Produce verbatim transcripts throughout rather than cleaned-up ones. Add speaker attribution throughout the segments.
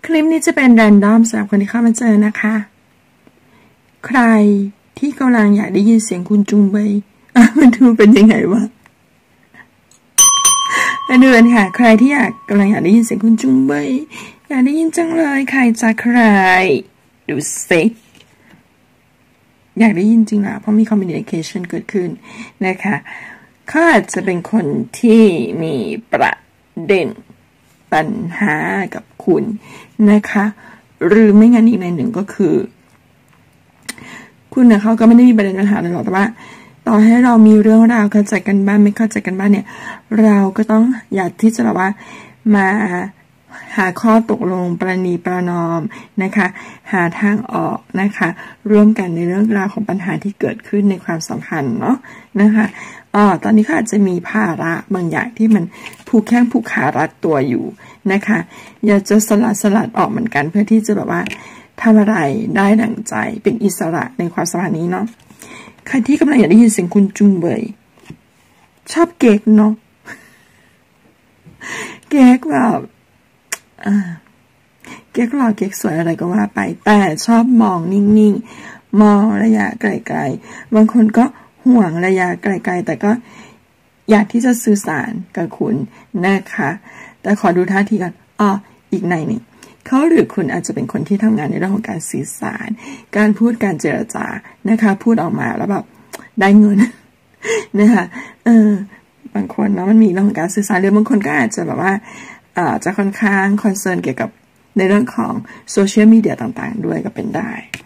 Speaker 1: คลิปนี้จะเป็นแรนดอมสำหรับคนที่เข้ามาเจอนะคะใครที่กำลังอยากได้ยินเสียงคุณจุงเบยอ่ะมันดูเป็นยังไงวะมาดูกันค่ะใครที่อยากกำลังอยากได้ยินเสียงคุณจุงเบยอยากได้ยินจังเลยใครจะใครดูสิอยากได้ยินจริงนะเพราะมี communication เกิดขึ้นนะคะเขาอาจจะเป็นคนที่มีประเด็นปัญหากับคุณนะคะหรือไม่งั้นอีกในหนึ่งก็คือคุณเนี่ยเขาก็ไม่ได้มีประเด็นปัญหาอะไรหรอกแต่ว่าต่อให้เรามีเรื่องราวเข้าใจกันบ้างไม่เข้าใจกันบ้างเนี่ยเราก็ต้องอยากที่จะแบบว่ามาหาข้อตกลงประนีประนอมนะคะหาทางออกนะคะร่วมกันในเรื่องราวของปัญหาที่เกิดขึ้นในความสัมพันธ์เนาะนะคะอ๋อตอนนี้เขาอาจจะมีภาระบางอย่างที่มันผูกแข้งผูกขารัดตัวอยู่นะคะอยากจะสลัดสลัดออกเหมือนกันเพื่อที่จะแบบว่าทำอะไรได้ดั่งใจเป็นอิสระในความสัมพันธ์นี้เนาะใครที่กำลังอยากได้ยินเสียงคุณจุงเบยชอบเก๊กเนาะเก๊กแบบอ่าเก๊กหล่อเก๊กสวยอะไรก็ว่าไปแต่ชอบมองนิ่งๆมองระยะไกลๆบางคนก็ห่วงระยะไกลๆแต่ก็อยากที่จะสื่อสารกับคุณนะคะแต่ขอดูท่าทีก่อนอ้ออีกในหนึ่งเขาหรือคุณอาจจะเป็นคนที่ทำงานในเรื่องของการสื่อสารการพูดการเจรจานะคะพูดออกมาแล้วแบบได้เงินนะคะเออบางคนเนาะมันมีเรื่องของการสื่อสารหรือบางคนก็อาจจะแบบว่าอ่าจะค่อนข้างคอนเซิร์นเกี่ยวกับในเรื่องของโซเชียลมีเดียต่างๆด้วยก็เป็นได้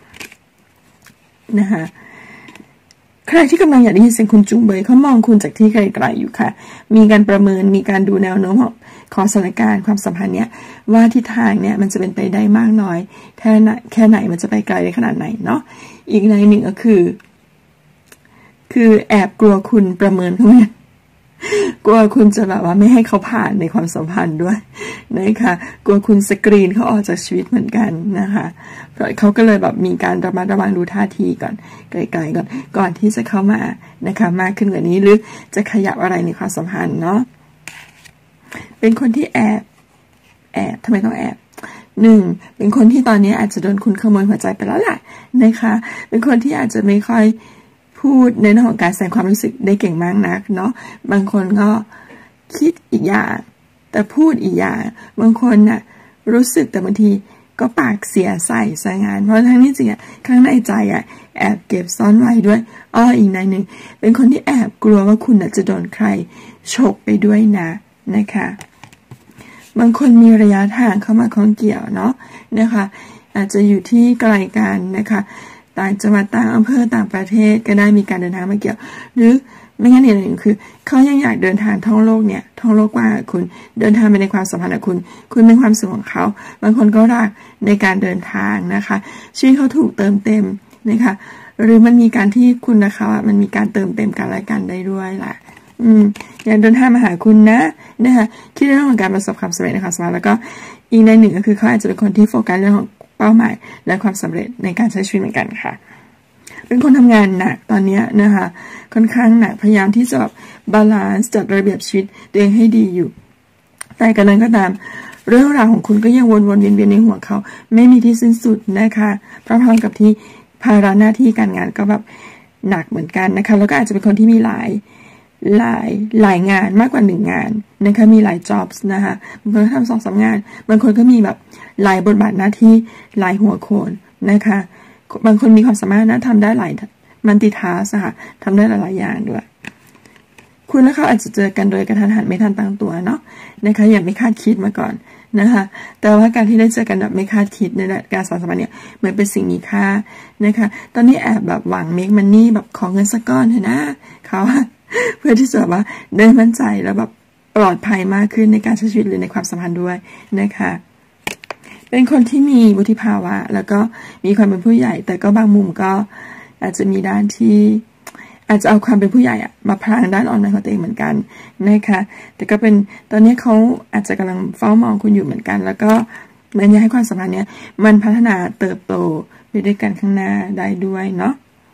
Speaker 1: นะคะใครที่กำลังอยากได้ยินเสียงคุณจุงเบยเขามองคุณจากที่ไกลๆอยู่ค่ะมีการประเมินมีการดูแนวโน้มของสถานการณ์ความสัมพันธ์เนี้ยว่าทิศทางเนี้ยมันจะเป็นไปได้มากน้อยแค่ไหนแค่ไหนมันจะไปไกลได้ขนาดไหนเนาะอีกในหนึ่งก็คือคือแอบกลัวคุณประเมินเขาเนี่ยกลัวคุณจะแบบว่าไม่ให้เขาผ่านในความสัมพันธ์ด้วยนะคะกลัวคุณสกรีนเขาออกจากชีวิตเหมือนกันนะคะเพราะเขาก็เลยแบบมีการระมัดระวังดูท่าทีก่อนไกลๆก่อนก่อนที่จะเข้ามานะคะมากขึ้นกว่านี้หรือจะขยับอะไรในความสัมพันธ์เนาะเป็นคนที่แอบแอบทำไมต้องแอบหนึ่งเป็นคนที่ตอนนี้อาจจะโดนคุณขโมยหัวใจไปแล้วแหละนะคะเป็นคนที่อาจจะไม่ค่อยพูดในเรื่องของการแสดงความรู้สึกได้เก่งมากนักเนาะบางคนก็คิดอีกอย่างแต่พูดอีกอย่างบางคนน่ะรู้สึกแต่บางทีก็ปากเสียใส่ใส่งานเพราะทั้งนี้จริงอ่ะข้างในใจอ่ะแอบเก็บซ่อนไว้ด้วยอ้ออีกในหนึ่งเป็นคนที่แอบกลัวว่าคุณน่ะจะโดนใครฉกไปด้วยนะนะคะบางคนมีระยะทางเข้ามาข้องเกี่ยวเนาะนะคะอาจจะอยู่ที่ไกลกันนะคะต่างจังหวัดต่างอำเภอต่างประเทศก็ได้มีการเดินทางมาเกี่ยวหรือไม่งั้นอย่างหนึ่งคือเขายังอยากเดินทางท่องโลกเนี่ยท่องโลกกว่าคุณเดินทางไปในความสัมพันธ์กับคุณคุณเป็นความสุขของเขาบางคนก็รักในการเดินทางนะคะชีวิตเขาถูกเติมเต็มนะคะหรือมันมีการที่คุณนะคะมันมีการเติมเต็มกันและกันได้ด้วยแหละอืมอยากเดินทางมาหาคุณนะนะคะคิดเรื่องของการประสบความสำเร็จในความสัมพันธ์แล้วก็อีกในหนึ่งก็คือเขาอาจจะเป็นคนที่โฟกัสเรื่องของเป้าหมายและความสำเร็จในการใช้ชีวิตเหมือนกันค่ะเป็นคนทำงานหนักตอนนี้นะคะค่อนข้างหนักพยายามที่จะบาลานซ์จัดระเบียบชีวิตตัวเองให้ดีอยู่แต่กันนั้นก็ตามเรื่องราวของคุณก็ยังวนๆเวียนๆในหัวเขาไม่มีที่สิ้นสุดนะคะพร้อมๆกับที่ภาระหน้าที่การงานก็แบบหนักเหมือนกันนะคะแล้วก็อาจจะเป็นคนที่มีหลายหลายหลายงานมากกว่าหนึ่งงานนะคะมีหลาย jobs นะคะบางคนทำสองสามงานบางคนก็มีแบบหลายบทบาทหน้าที่หลายหัวโขนนะคะบางคนมีความสามารถนะทำได้หลายมัลติทาสค่ะทำได้หลายๆอย่างด้วยคุณและเขาอาจจะเจอกันโดยกระทันหันไม่ทันตั้งตัวเนาะนะคะอย่างไม่คาดคิดมาก่อนนะคะแต่ว่าการที่ได้เจอกันแบบไม่คาดคิดในการสัมพันธ์เนี่ยเหมือนเป็นสิ่งมีค่านะคะตอนนี้แอบแบบหวังเมคมันนี่แบบขอเงินสักก้อนเถอะนะเขาเพื่อที่จะว่าได้มั่นใจแล้วแบบปลอดภัยมากขึ้นในการใช้ชีวิตหรือในความสัมพันธ์ด้วยนะคะเป็นคนที่มีวุฒิภาวะแล้วก็มีความเป็นผู้ใหญ่แต่ก็บางมุมก็อาจจะมีด้านที่อาจจะเอาความเป็นผู้ใหญ่อะมาพรางด้านอ่อนในของตัวเองเหมือนกันนะคะแต่ก็เป็นตอนนี้เขาอาจจะกำลังเฝ้ามองคุณอยู่เหมือนกันแล้วก็มันอยากให้ความสัมพันธ์เนี้ยมันพัฒนาเติบโตไปด้วยกันข้างหน้าได้ด้วยเนาะ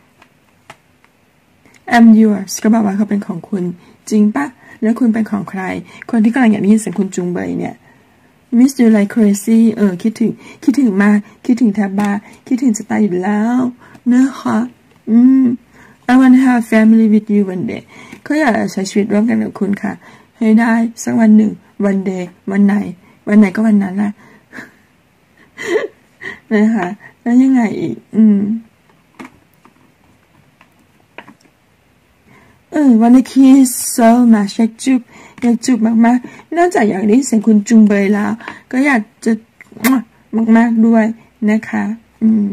Speaker 1: I'm yours ก็บอกว่าเขาเป็นของคุณจริงปะแล้วคุณเป็นของใครคนที่กำลังอยากได้ยินเสียงคุณจุงเบยเนี่ย miss you like crazy เออคิดถึงคิดถึงมากคิดถึงแทบบ้าคิดถึงจะตายอยู่แล้วนะคะอืม I want to have a family with you one day เขาอยากใช้ชีวิตร่วมกันกับคุณค่ะให้ได้สักวันหนึ่ง one day วันไหนวันไหนก็วันนั้นแหละนะคะแล้วยังไงอีกอืมเออวันนี้ kiss so much อยากจูบอยากจูบมากๆนอกจากอยากได้เสียงคุณจุงเบยแล้วก็อยากจะมากๆด้วยนะคะอืม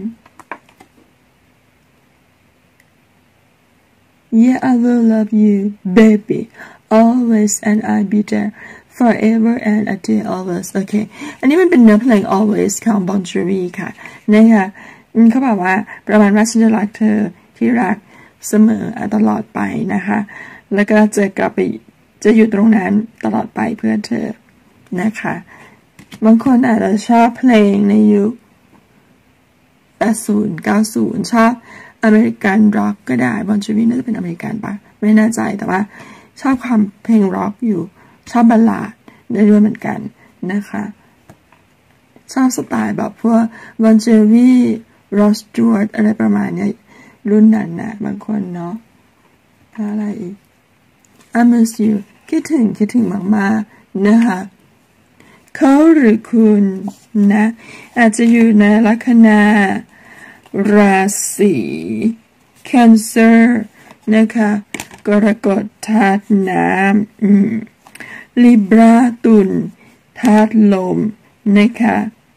Speaker 1: Yeah I will love you baby always and I'll be there forever and a day always โอเคอันนี้มันเป็นเนื้อเพลง always ของ Bon Jovi ค่ะนะคะเขาบอกว่าประมาณว่าฉันจะรักเธอที่รักเสมอตลอดไปนะคะแล้วก็จะกลับไปจะอยู่ตรงนั้นตลอดไปเพื่อเธอนะคะบางคนอาจจะชอบเพลงในยุคแปดสิบ เก้าสิบชอบอเมริกันร็อกก็ได้บอนโจวีน่าจะเป็นอเมริกันปะไม่แน่ใจแต่ว่าชอบความเพลงร็อกอยู่ชอบบัลลาดได้ด้วยเหมือนกันนะคะชอบสไตล์แบบพวกบอนโจวีโรสจูดอะไรประมาณนี้รุ่นนั้นนะบางคนเนาะอะไรอีก I miss you คิดถึงคิดถึงมากๆนะคะเขาหรือคุณนะอาจจะอยู่ในลัคนาราศี Cancer นะคะกรกฎธาตุน้ำอืม Libra ตุลธาตุลมนะคะ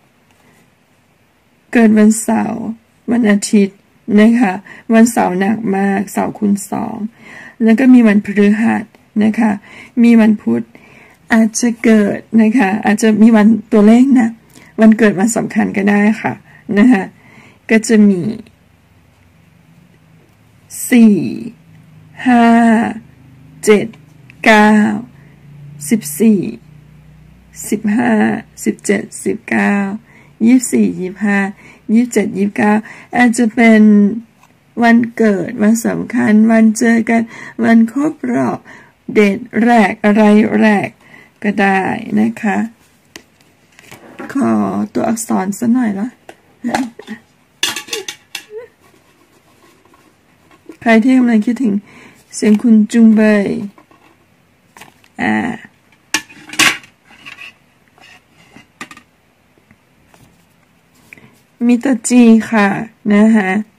Speaker 1: เกิดวันเสาร์วันอาทิตย์นะคะวันเสาร์หนักมากเสาร์คูณสองแล้วก็มีวันพฤหัสนะคะมีวันพุธอาจจะเกิดนะคะอาจจะมีวันตัวเลขนะวันเกิดวันสำคัญก็ได้ค่ะนะคะก็จะมีสี่ห้าเจ็ดเก้าสิบสี่สิบห้าสิบเจ็ดสิบเก้ายี่สิบสี่ยี่สิบห้ายี่สิบเจ็ดยี่สิบเก้าอาจจะเป็นวันเกิดวันสำคัญวันเจอกันวันครบรอบเดทแรกอะไรแรกก็ได้นะคะขอตัวอักษรสักหน่อยละใครที่กำลังคิดถึงเสียงคุณจุงเบยอ่ามีตัว G ค่ะนะคะ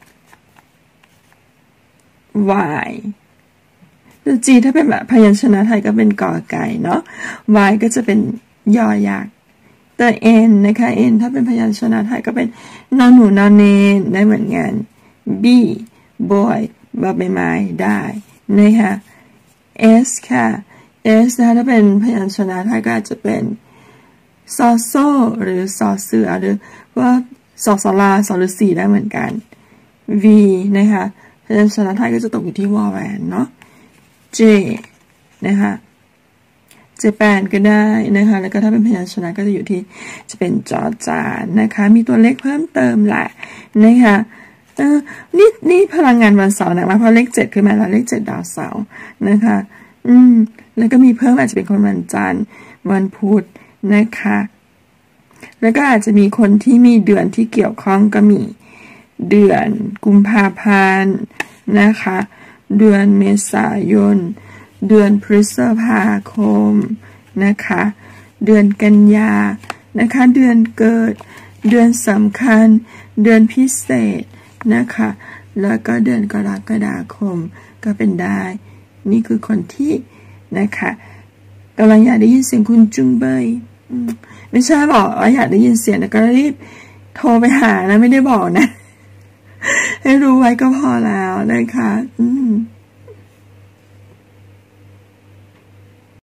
Speaker 1: Y ตัว G ถ้าเป็นแบบพยัญชนะไทยก็เป็นกอไก่เนาะ Y ก็จะเป็นยอยักษ์ตัว N นะคะ N ถ้าเป็นพยัญชนะไทยก็เป็นนอนหนูนอนเนนได้เหมือนกัน B boy บอใบไม้ได้นะคะ S ค่ะ S นะคะถ้าเป็นพยัญชนะไทยก็อาจจะเป็นซอโซหรือซอเสือหรือว่าสอสลาสอฤาษีได้เหมือนกัน V นะคะพยัญชนะไทยก็จะตกอยู่ที่วอแหวนเนาะ J นะคะเจแปนก็ได้นะคะแล้วก็ถ้าเป็นพยัญชนะก็จะอยู่ที่จะเป็นจอจานนะคะมีตัวเลขเพิ่มเติมแหละนะคะเออนี่นี่พลังงานวันเสาร์นะมาเพราะเลขเจ็ดขึ้นมาแล้วเลขเจ็ดดาวเสาร์นะคะอืมแล้วก็มีเพิ่มอาจจะเป็นคนวันจันทร์วันพุธนะคะแล้วก็อาจจะมีคนที่มีเดือนที่เกี่ยวข้องก็มีเดือนกุมภาพันธ์นะคะเดือนเมษายนเดือนพฤษภาคมนะคะเดือนกันยานะคะเดือนเกิดเดือนสำคัญเดือนพิเศษนะคะแล้วก็เดือนกรกฎาคมก็เป็นได้นี่คือคนที่นะคะกำลังอยากได้ยินเสียงคุณจุงเบยไม่ใช่บอกว่าอยากได้ยินเสียงแต่ก็รีบโทรไปหานะไม่ได้บอกนะให้รู้ไว้ก็พอแล้วนะคะอืม